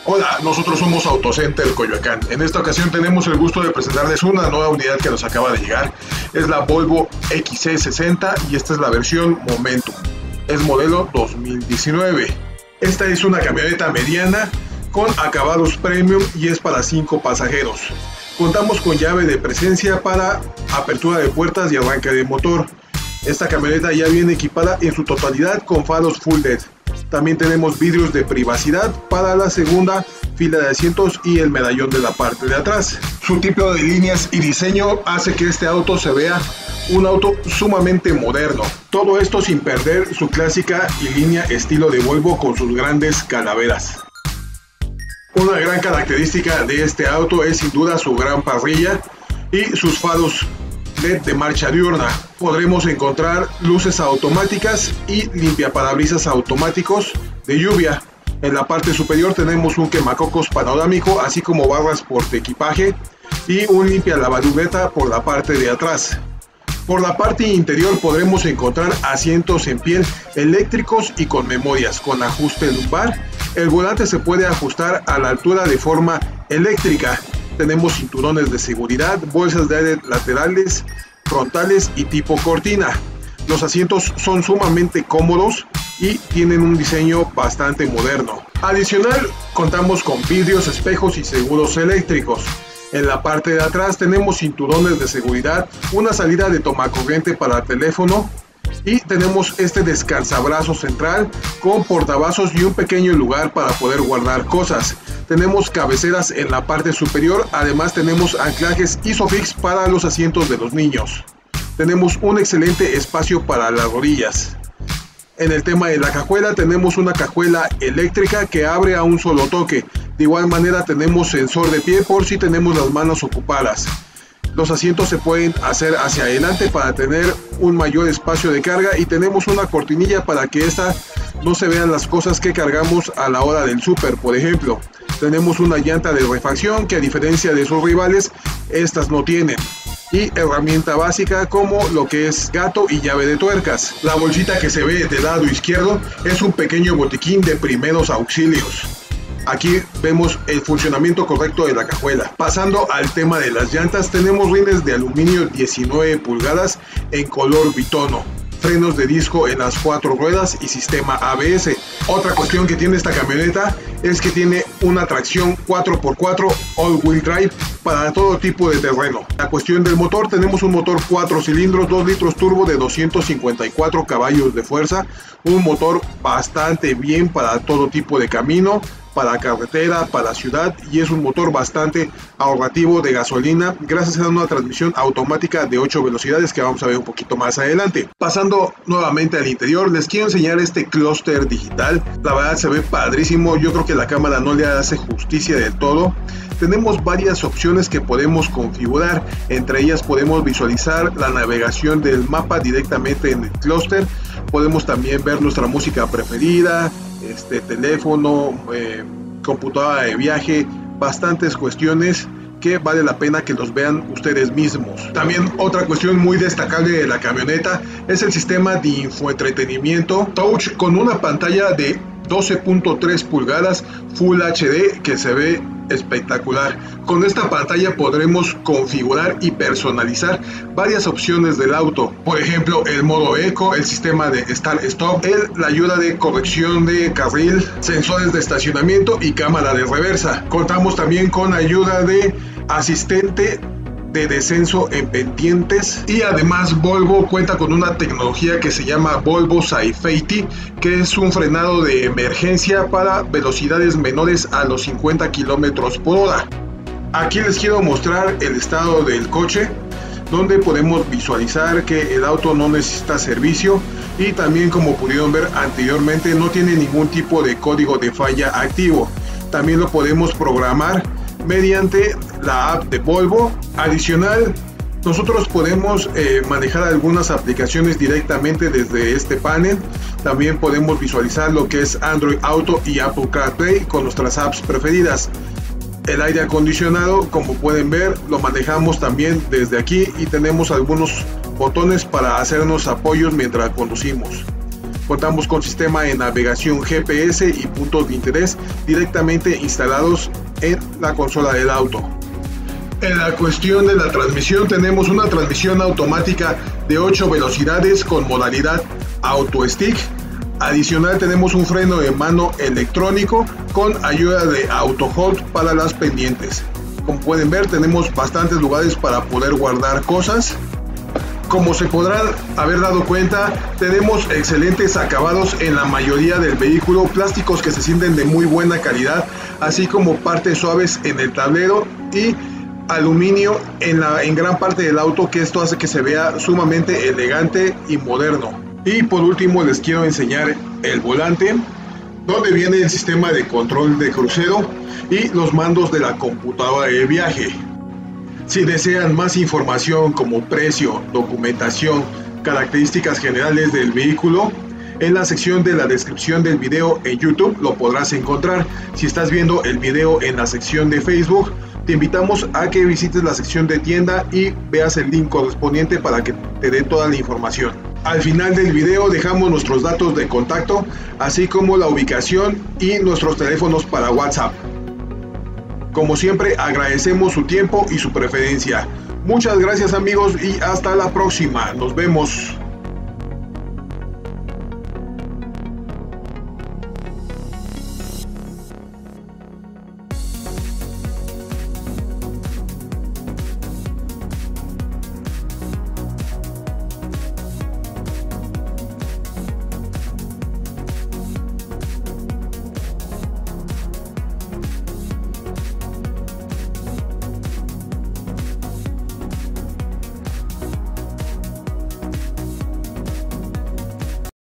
Hola, nosotros somos Autocenter Coyoacán. En esta ocasión tenemos el gusto de presentarles una nueva unidad que nos acaba de llegar. Es la Volvo XC60 y esta es la versión Momentum. Es modelo 2019. Esta es una camioneta mediana con acabados premium y es para 5 pasajeros. Contamos con llave de presencia para apertura de puertas y arranque de motor. Esta camioneta ya viene equipada en su totalidad con faros Full LED. También tenemos vidrios de privacidad para la segunda fila de asientos y el medallón de la parte de atrás. Su tipo de líneas y diseño hace que este auto se vea un auto sumamente moderno. Todo esto sin perder su clásica y línea estilo de Volvo con sus grandes calaveras. Una gran característica de este auto es sin duda su gran parrilla y sus faros LED de marcha diurna. Podremos encontrar luces automáticas y limpiaparabrisas automáticos de lluvia. En la parte superior tenemos un quemacocos panorámico, así como barras portaequipaje y un limpia lavadureta por la parte de atrás. Por la parte interior podremos encontrar asientos en piel eléctricos y con memorias, con ajuste lumbar. El volante se puede ajustar a la altura de forma eléctrica. Tenemos cinturones de seguridad, bolsas de aire laterales, frontales y tipo cortina. Los asientos son sumamente cómodos y tienen un diseño bastante moderno. Adicional, contamos con vidrios, espejos y seguros eléctricos. En la parte de atrás tenemos cinturones de seguridad, una salida de tomacorriente para teléfono y tenemos este descansabrazos central con portavasos y un pequeño lugar para poder guardar cosas. Tenemos cabeceras en la parte superior, además tenemos anclajes ISOFIX para los asientos de los niños. Tenemos un excelente espacio para las rodillas. En el tema de la cajuela tenemos una cajuela eléctrica que abre a un solo toque. De igual manera tenemos sensor de pie por si tenemos las manos ocupadas. Los asientos se pueden hacer hacia adelante para tener un mayor espacio de carga y tenemos una cortinilla para que no se vean las cosas que cargamos a la hora del súper, por ejemplo. Tenemos una llanta de refacción que a diferencia de sus rivales, estas no tienen. Y herramienta básica como lo que es gato y llave de tuercas. La bolsita que se ve del lado izquierdo es un pequeño botiquín de primeros auxilios. Aquí vemos el funcionamiento correcto de la cajuela. Pasando al tema de las llantas, tenemos rines de aluminio 19 pulgadas en color bitono, frenos de disco en las 4 ruedas y sistema ABS. Otra cuestión que tiene esta camioneta es que tiene una tracción 4x4 all-wheel drive para todo tipo de terreno. La cuestión del motor, tenemos un motor 4 cilindros, 2 litros turbo de 254 caballos de fuerza, un motor bastante bien para todo tipo de camino, para carretera, para ciudad, y es un motor bastante ahorrativo de gasolina gracias a una transmisión automática de 8 velocidades que vamos a ver un poquito más adelante. Pasando nuevamente al interior, les quiero enseñar este clúster digital. La verdad se ve padrísimo, yo creo que la cámara no le hace justicia del todo. Tenemos varias opciones que podemos configurar, entre ellas podemos visualizar la navegación del mapa directamente en el clúster. Podemos también ver nuestra música preferida, teléfono, computadora de viaje, bastantes cuestiones que vale la pena que los vean ustedes mismos. También otra cuestión muy destacable de la camioneta es el sistema de infoentretenimiento Touch con una pantalla de 12.3 pulgadas Full HD que se ve espectacular. Con esta pantalla podremos configurar y personalizar varias opciones del auto, por ejemplo el modo eco, el sistema de start stop, la ayuda de corrección de carril, sensores de estacionamiento y cámara de reversa. Contamos también con ayuda de asistente de descenso en pendientes y además Volvo cuenta con una tecnología que se llama Volvo Safety, que es un frenado de emergencia para velocidades menores a los 50 km por hora. Aquí les quiero mostrar el estado del coche, donde podemos visualizar que el auto no necesita servicio y también, como pudieron ver anteriormente, no tiene ningún tipo de código de falla activo. También lo podemos programar mediante la app de Volvo. Adicional, nosotros podemos manejar algunas aplicaciones directamente desde este panel. También podemos visualizar lo que es Android Auto y Apple CarPlay con nuestras apps preferidas. El aire acondicionado, como pueden ver, lo manejamos también desde aquí y tenemos algunos botones para hacernos apoyos mientras conducimos. Contamos con sistema de navegación GPS y puntos de interés directamente instalados en la consola del auto. En la cuestión de la transmisión, tenemos una transmisión automática de 8 velocidades con modalidad Auto Stick. Adicional, tenemos un freno de mano electrónico con ayuda de Auto Hold para las pendientes. Como pueden ver, tenemos bastantes lugares para poder guardar cosas. Como se podrán haber dado cuenta, tenemos excelentes acabados en la mayoría del vehículo, plásticos que se sienten de muy buena calidad, así como partes suaves en el tablero y aluminio en gran parte del auto, que esto hace que se vea sumamente elegante y moderno. Y por último les quiero enseñar el volante, donde viene el sistema de control de crucero y los mandos de la computadora de viaje. Si desean más información como precio, documentación, características generales del vehículo, en la sección de la descripción del video en YouTube lo podrás encontrar. Si estás viendo el video en la sección de Facebook, te invitamos a que visites la sección de tienda y veas el link correspondiente para que te dé toda la información. Al final del video dejamos nuestros datos de contacto, así como la ubicación y nuestros teléfonos para WhatsApp. Como siempre, agradecemos su tiempo y su preferencia. Muchas gracias amigos y hasta la próxima. Nos vemos.